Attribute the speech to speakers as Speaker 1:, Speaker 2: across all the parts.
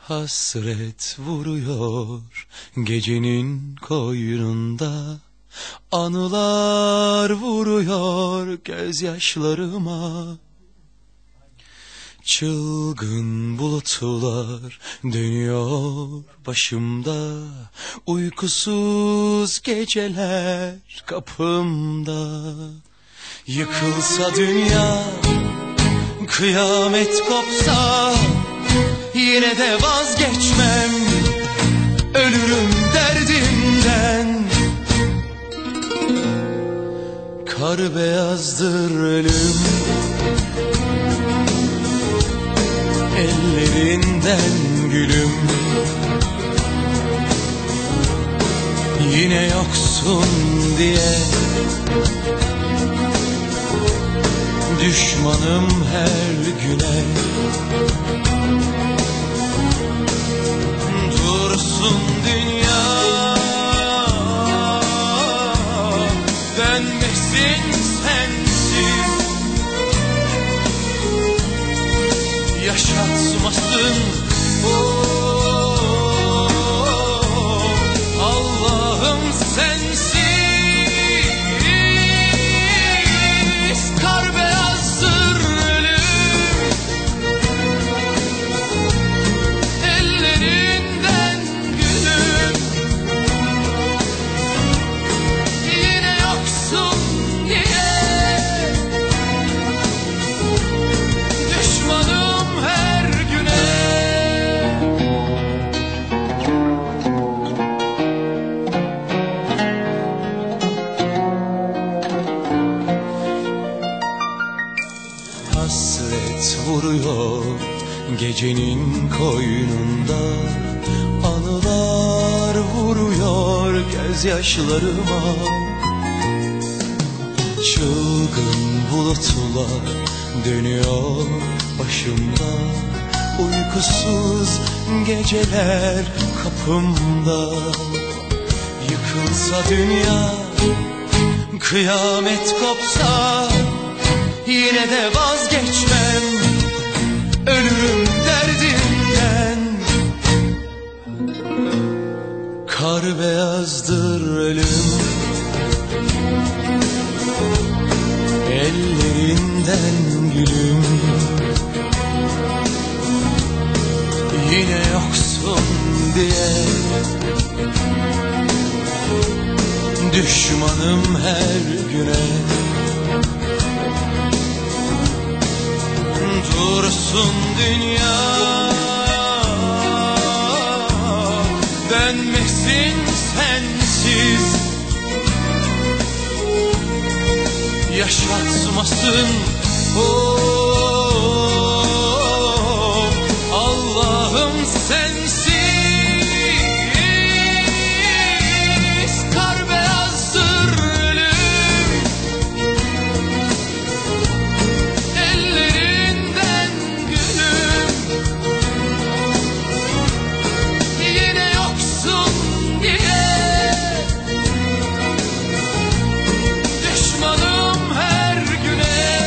Speaker 1: Hasret vuruyor gecenin koynunda, anılar vuruyor gözyaşlarıma. Çılgın bulutlar dönüyor başımda, uykusuz geceler kapımda. Yıkılsa dünya, kıyamet kopsa, yine de vazgeçmem, ölürüm derdimden. Kar beyazdır ölüm, ellerinden gülüm. Yine yoksun diye düşmanım her güne. Dursun dünya, dönmesin sensiz, yaşatmasın Allah'ım sensiz. Kar beyazdır ölüm, ellerinden gülüm. Yine yoksun diye düşmanım her güne. Hasret vuruyor gecenin koynunda, anılar vuruyor gözyaşlarıma. Çılgın bulutlar dönüyor başımda, uykusuz geceler kapımda. Yıkılsa dünya, kıyamet kopsa, yine de vazgeçmem, ölürüm derdimden. Kar beyazdır ölüm, ellerinden gülüm. Yine yoksun diye düşmanım her güne. Dursun dünya, dönmesin sensiz, yaşatmasın Allah'ım sensiz. Kar beyazdır ölüm, ellerinden gülüm. Yine yoksun diye düşmanım her güne.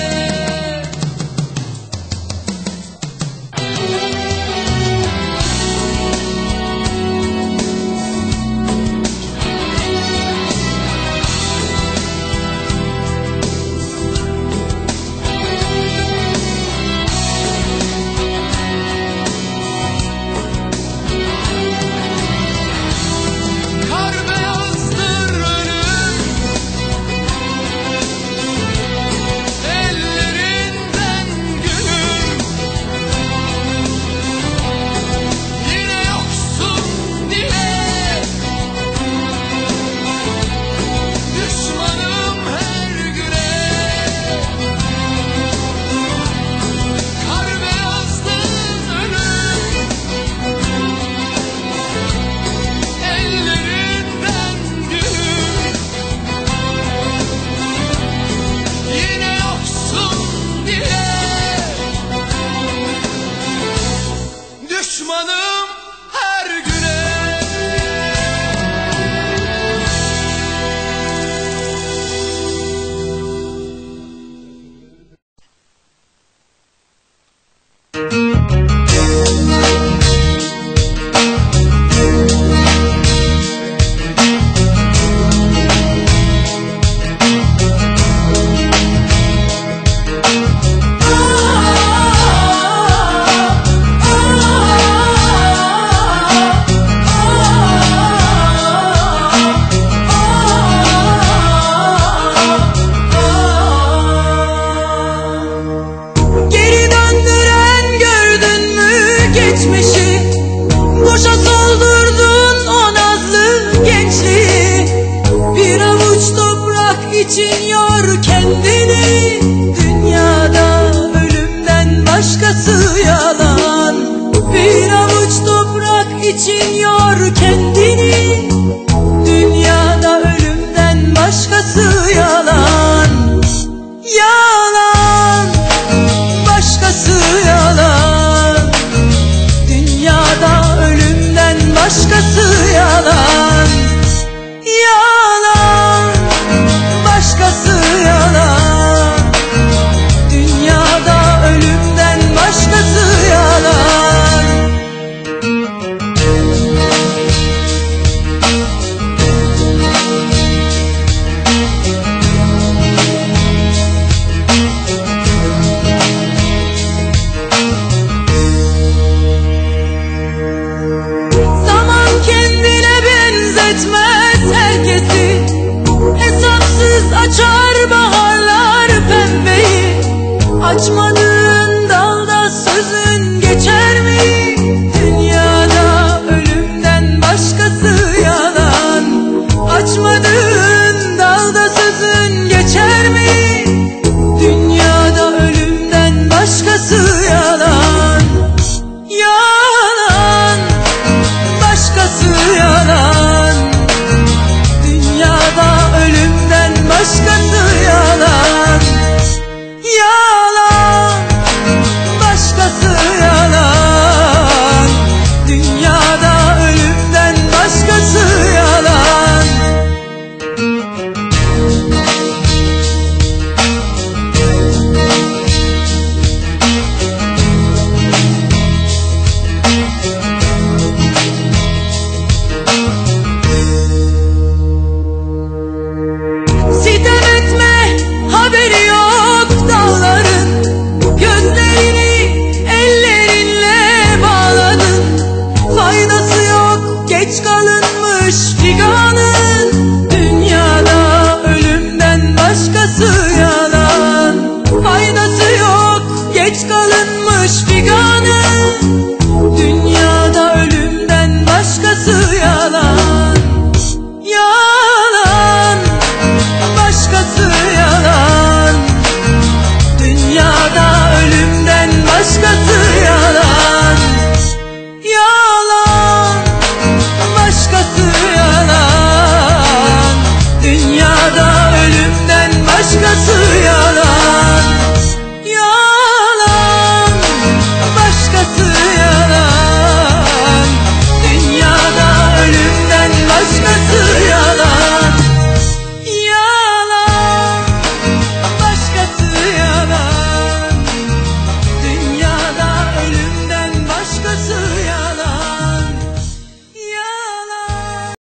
Speaker 1: Kar beyazdır ölüm, ellerinden gülüm. Yine yoksun diye düşmanım her güne. Kar beyazdır ölüm, ellerinden gülüm. Yine yoksun diye düşmanım her güne.
Speaker 2: geçmişi, boşa soldurdun o nazlı gençliği. Bir avuç toprak için yor kendini, dünyada ölümden başkası yalan. Bir avuç toprak için yor kendini, dünyada ölümden başkası yalan.